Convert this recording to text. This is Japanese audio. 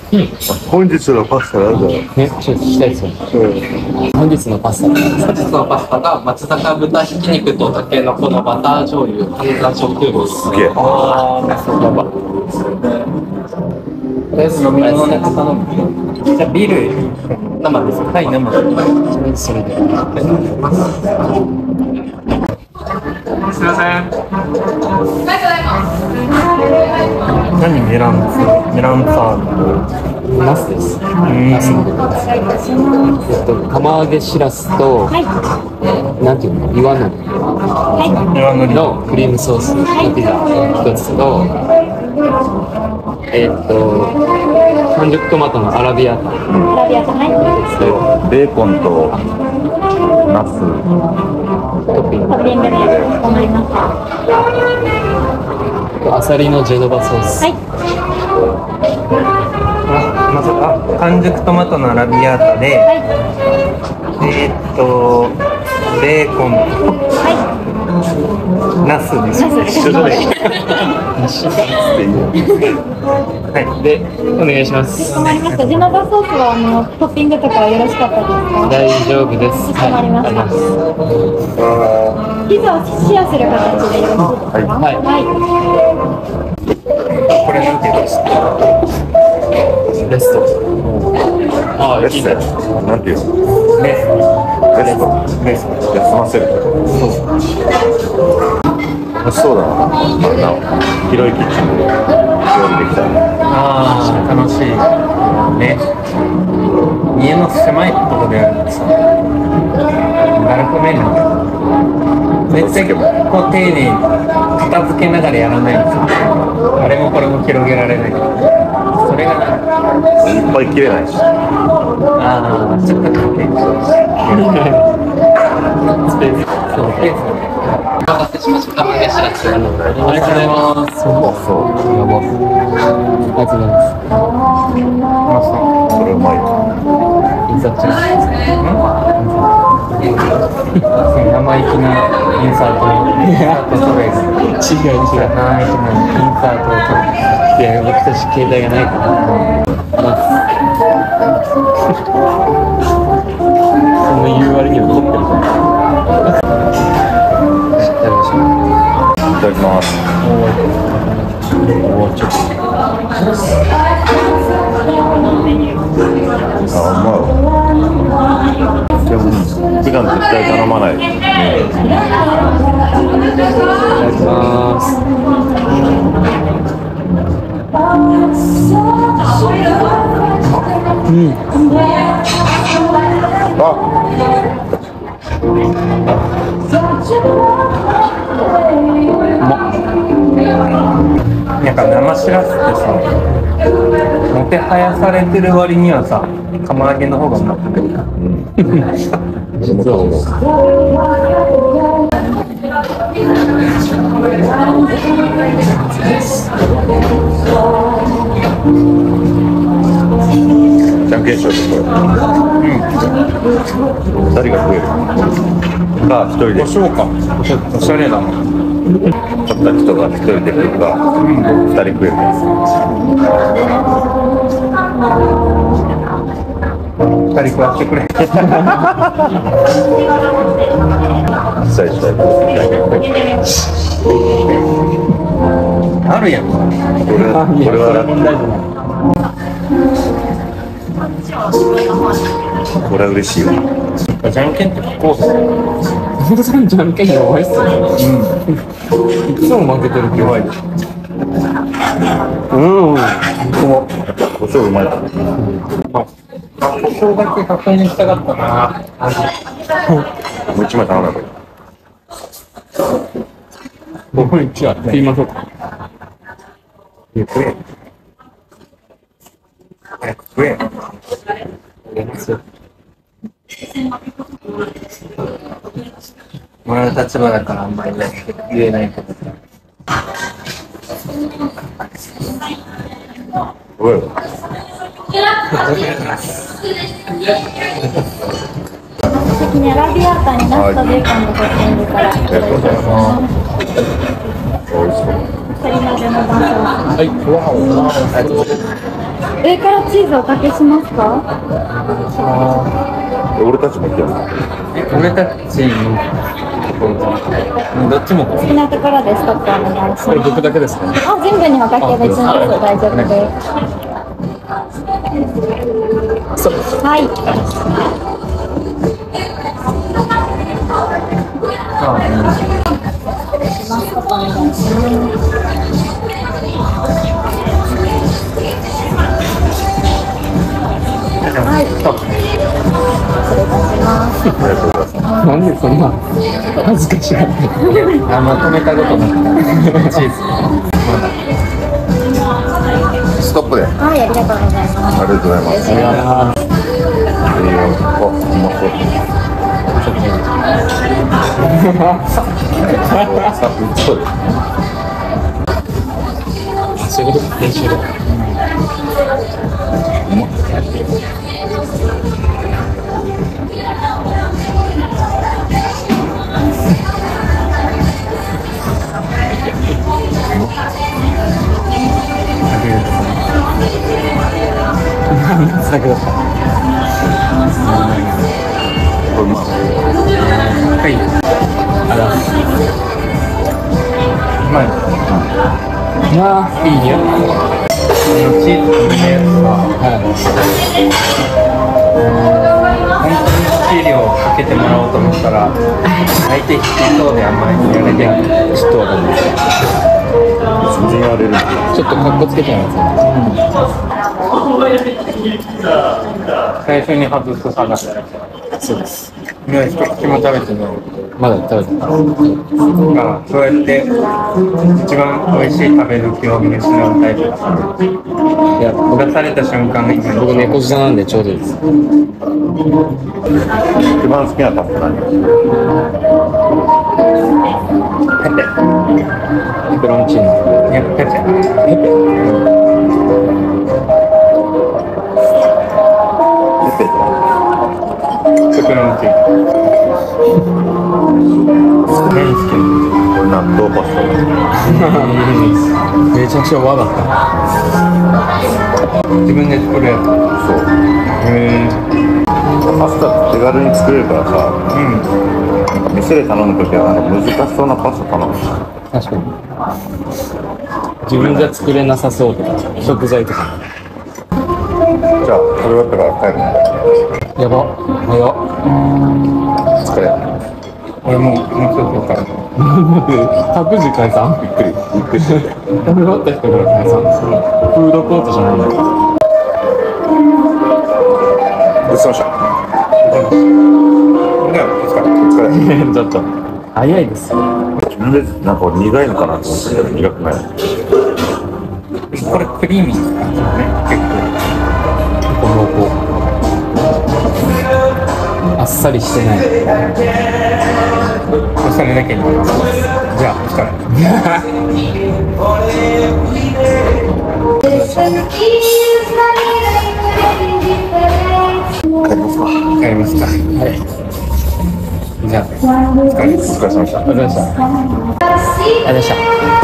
本日のパスタなんだろう。 ね、ちょっと聞きたいですよね。本日のパスタ。 本日のパスタが松阪豚ひき肉とたけのこのバター醤油半山食です。 すげえ。 ああ、そうだば。 とりあえず飲み物で頼む。 じゃあビール生です。 はい、生。とりあえずそれで。 すいません。 何メランサード。ナスです。ナスの部分です。釜揚げしらすと、なんていうの、岩のりのクリームソースのピザ一つと、半熟トマトのアラビアータ。 ベーコンとナストッピングでアサリのジェノバソース。 半熟トマトのアラビアータで、ベーコンとナスです。 はい、で、お願いします。 ジェノバソースはトッピングとかよろしかったですか？ 大丈夫です。 かしこまりました。ピザをシェアする形でよろしいですか？ はい。 これなんていうんですか？ レスト。ああ、 レストなんていうの？ レスト休ませる。楽しそうだな。広いキッチンで料理できたら。 ああ、楽しいね。家の狭いところでやるとさ、なるほど便利だ。絶対こう丁寧に片付けながらやらないとさ、あれもこれも広げられない。それがいっぱい切れないし。 ああ、ちょっと関係スペース。 そう、ペースお待たせしました。釜揚げしらす。 ありがとうございます。 そう。 やば。ありがとうございます。 それうまいよ。 印刷ちゃん。 生意気なインサートトレース。 違う。 生意気なインサートを取る。 いや、僕たち携帯がないから。そんな言う割には凝ってるじゃん。 いただきます。ちょっと。あ、うまい。でも普段絶対頼まない。 いただきます。 なんか生しらすってさ、もてはやされてる割にはさ、釜揚げの方がうまくて。 実は思う。 じゃんけんしようとこれ。2人が食える。か1人で。 おしゃれだな。 取った人が1人で食うか、2人食える。 2人食わしてくれ。 したい。 あるやん。 これはラッキー。これは嬉しいわ。 じゃんけんってこうだよ。 本当にじゃんけん弱いっすね。いつも負けてる弱いでしょ。 胡椒うまい。 ここだけ確認したかったな。 もう1枚頼めばいい。 僕1は食いましょうか。 食え。早く食え。 やりますよ。 お前の立場だからあんまり言えないけど。 おい。 先にアラビアータにナスとベーコンのトッピングからいただきます。 美味しそう。 ありリナでのバンソーはい。わお。ありがとうございます。 ス。上からチーズおかけしますか？ 俺たちも行けるの？ 俺たちどっちも好きなところでストップお願いしこれます。 僕だけですね。 あ、全部におかけ別に大丈夫です。 そうです。 はい。はい。失礼いたします。 ありがとうございます。 なんでそんな恥ずかしい。 止めたことなくチーズストップで。 はい、ありがとうございます。 ありがとうございます。 いやー、 あ、うまそう。そうです。 そういうこと練習で。だけどさ。 これうまい。 はいあら。 うまいいやー、いい匂い。 チーズのやつは本当に好き量をかけてもらおうと思ったら相手引きそうであんまりやれてないちょっとわかんない。 全然やれる。 ちょっとカッコつけちゃいますね。 最初に外す探しそうです。 宮崎君も食べてないまだ食べてない。 がそうやって一番美味しい食べ時を見失うタイプだからいや、 出された瞬間に僕猫舌なんでちょうどいいです。 一番好きなタップ何？ ペペロンチーノ。 いやペペペペ？ ペペロンチーノこれ納豆パスタ。 めちゃくちゃ和だった。 自分で作るやつそう。パスタ手軽に作れるからさ、なんか店で頼むときはなんか難しそうなパスタ頼む。 確かに。自分じゃ作れなさそうとか、食材とか。 じゃあそれだったら帰るの。 やば。早っ。疲れ。 俺もうちょっとから託児解散？ びっくりしてて。 食べ終わった人から解散。フードコートじゃないんだけど。 ごちそうさではお疲れました。 ちょっと早いですよ。 自分でなんか俺苦いのかなと思ったけど苦くない。 これクリーミーなんですよね結構濃厚。あっさりしてない。 それだけにじゃあお疲れ帰りますかはいじゃあお疲れですお疲れ様でした。 ありがとうございました。ありがとうございました。